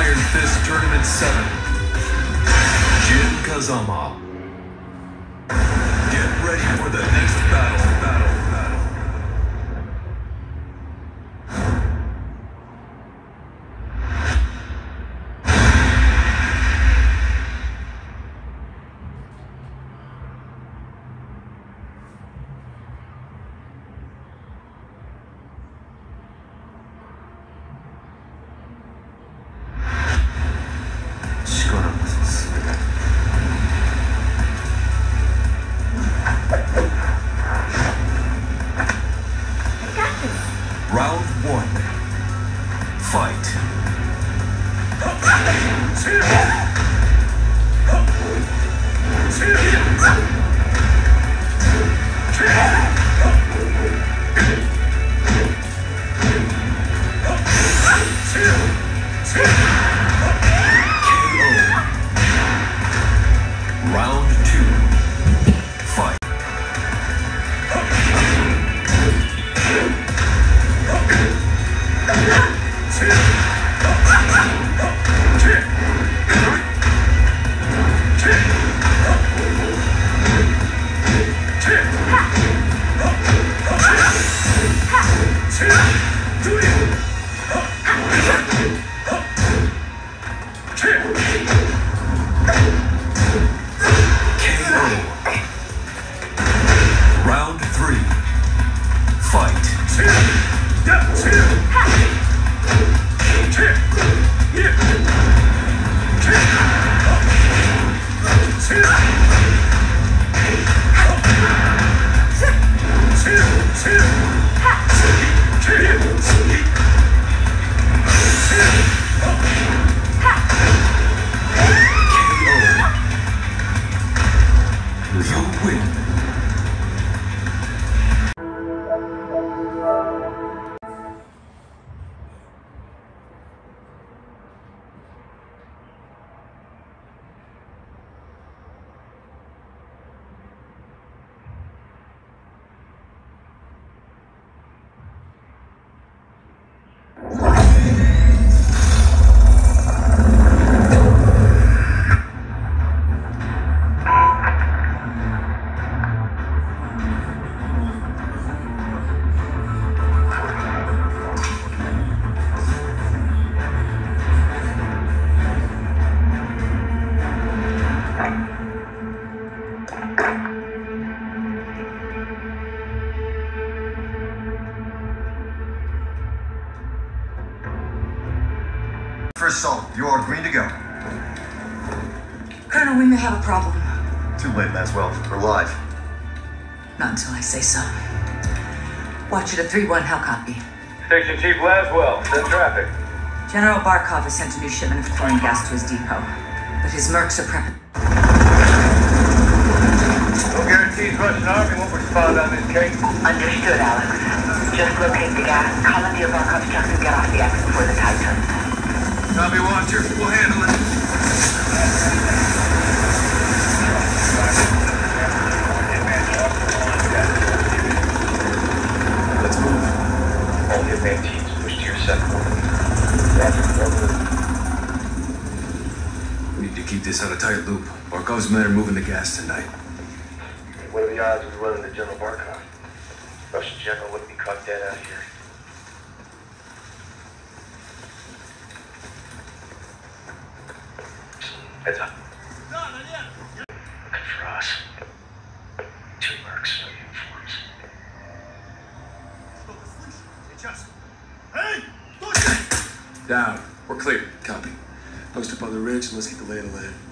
Iron Fist Tournament 7. Jin Kazama. Get ready for the next battle. Round 1. Fight. Round 2. Fight. Round 3. Fight. You win. First assault, you are green to go. Colonel, we may have a problem. Too late, Laswell. We're live. Not until I say so. Watch it at 3-1, how copy? Station Chief Laswell, send traffic. General Barkov has sent a new shipment of chlorine gas to his depot, but his mercs are prepping. No guarantees Russian Army won't respond on this case. Understood, Alex. Just locate the gas, commandeer Barkov's truck, and get off the X before the tide turns. Copy, Watcher. We'll handle it. Let's move. All the main teams push to your sector. We need to keep this on a tight loop. Barkov's men are moving the gas tonight. What are the odds of running to General Barkov? Russian general wouldn't be caught dead out here. Heads up. Looking for us. 2 mercs, no uniforms. Down. We're clear. Copy. Post up on the ridge and let's get the lay of the land.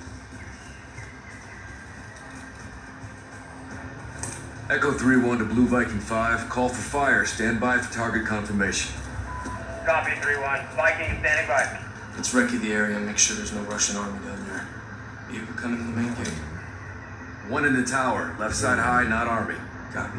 Echo 3-1 to Blue Viking 5. Call for fire. Stand by for target confirmation. Copy 3-1. Viking standing by. Let's recce the area and make sure there's no Russian army down there. Vehicle coming to the main gate. 1 in the tower. Left side high, not army. Copy.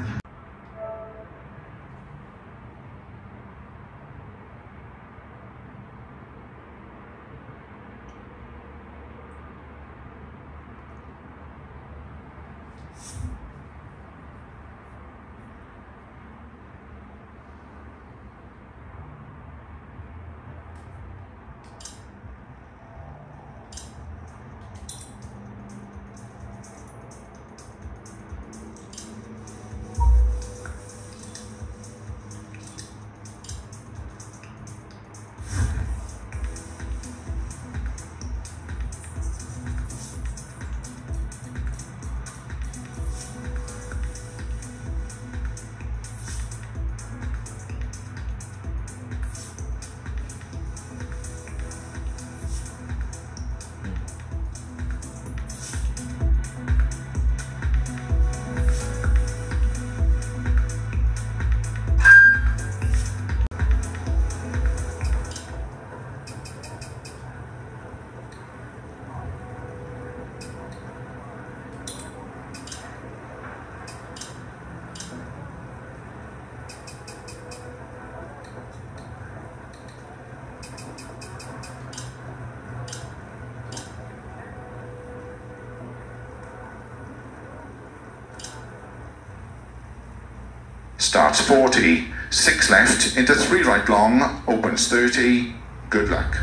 Starts 40, 6 left, into 3 right long, opens 30, good luck.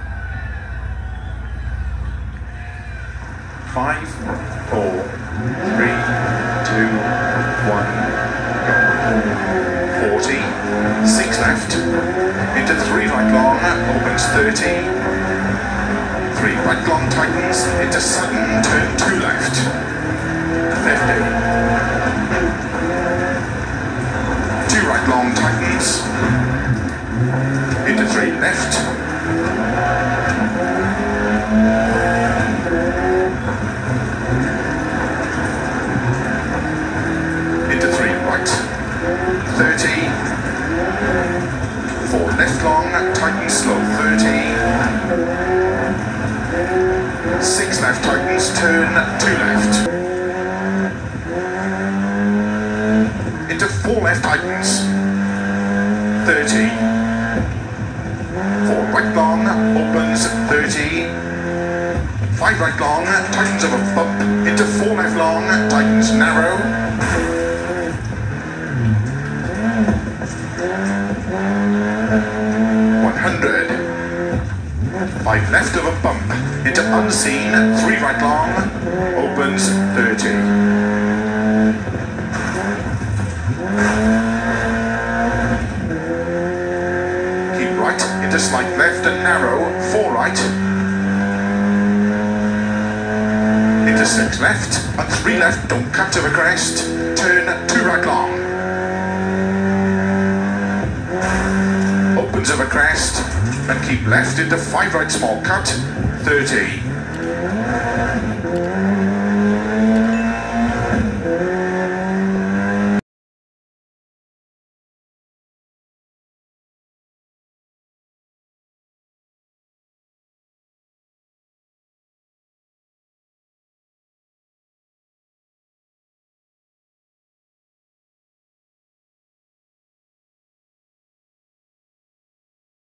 5, 4, 3, 2, 1, go. 40, 6 left, into 3 right long, opens 30, 3 right long tightens, into sudden, turn 2 left, 50. 2 right long tightens, into 3 left, into 3 right, 30, 4 left long, tightens slow, 30, 6 left tightens, turn 2 left, into 4 left tightens, 30, 4 right long, opens 30, 5 right long, tightens of a bump, into 4 left long, tightens narrow, 100, 5 left of a bump, into unseen, 3 right long, opens 30. Keep right, into slight left and narrow, 4 right, into 6 left, and 3 left, don't cut to the crest, turn 2 right long. Opens of a crest, and keep left into 5 right small cut, 30.